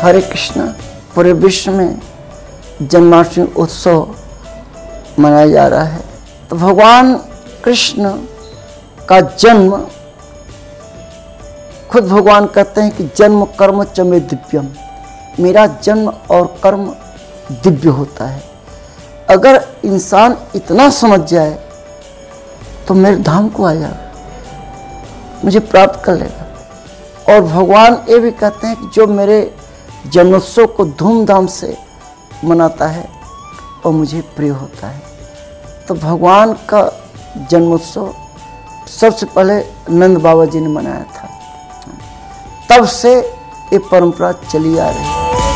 हरे कृष्ण पूरे विश्व में जन्माष्टमी उत्सव मनाया जा रहा है। तो भगवान कृष्ण का जन्म, खुद भगवान कहते हैं कि जन्म कर्म च मे दिव्यम, मेरा जन्म और कर्म दिव्य होता है। अगर इंसान इतना समझ जाए तो मेरे धाम को आ जाएगा, मुझे प्राप्त कर लेगा। और भगवान ये भी कहते हैं कि जो मेरे जन्मोत्सव को धूमधाम से मनाता है और मुझे प्रिय होता है। तो भगवान का जन्मोत्सव सबसे पहले नंद बाबा जी ने मनाया था, तब से ये परंपरा चली आ रही है।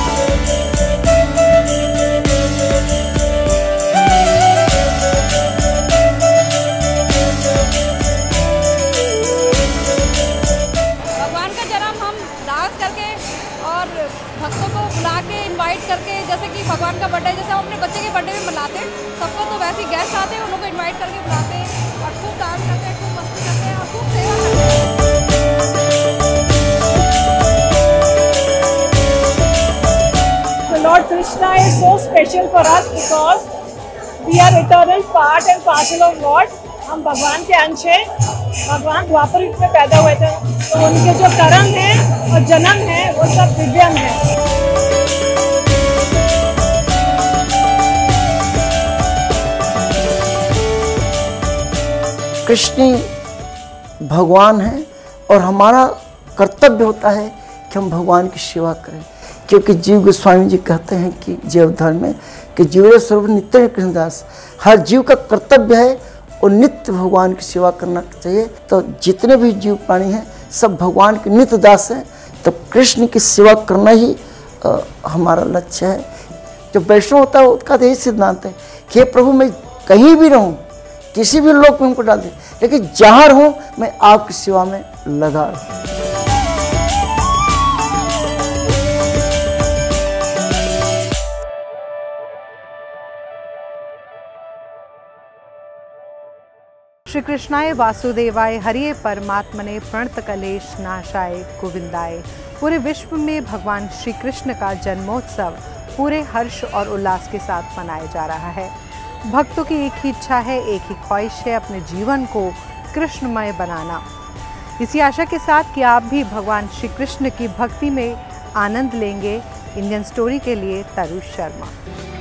भक्तों को बुला के इनवाइट करके, जैसे कि भगवान का बर्थडे जैसे हम अपने बच्चे के बर्थडे में मनाते हैं सबको, तो वैसे गेस्ट आते हैं उन लोगों को इनवाइट करके बुलाते हैं और खूब डांस करते हैं, खूब मस्ती करते हैं और खूब सेवा करते हैं। Lord Krishna is so special for us because we are eternal part and parcel of God. हम भगवान के अंश हैं। भगवान द्वापर युग में पैदा हुए थे, तो उनके जो कर्म हैं और जन्म है वो सब दिव्यम है। कृष्ण भगवान है और हमारा कर्तव्य होता है कि हम भगवान की सेवा करें, क्योंकि जीव गोस्वामी जी कहते हैं कि जीव धर्म में कि जीव स्वरूप नित्य कृष्णदास, हर जीव का कर्तव्य है और नित्य भगवान की सेवा करना चाहिए। तो जितने भी जीव प्राणी हैं सब भगवान के नित्य दास हैं, तो कृष्ण की सेवा करना ही हमारा लक्ष्य है। जो वैष्णव होता है उसका यही सिद्धांत है कि हे प्रभु, मैं कहीं भी रहूं, किसी भी लोक में हमको डाल दे, लेकिन जहाँ रहूं मैं आपकी सेवा में लगा रहूं। श्री कृष्णाय वासुदेवाय हरिये परमात्मने प्रणत कलेश नाशाय गोविंदाय। पूरे विश्व में भगवान श्री कृष्ण का जन्मोत्सव पूरे हर्ष और उल्लास के साथ मनाया जा रहा है। भक्तों की एक ही इच्छा है, एक ही ख्वाहिश है, अपने जीवन को कृष्णमय बनाना। इसी आशा के साथ कि आप भी भगवान श्री कृष्ण की भक्ति में आनंद लेंगे। इंडियन स्टोरी के लिए तरुष शर्मा।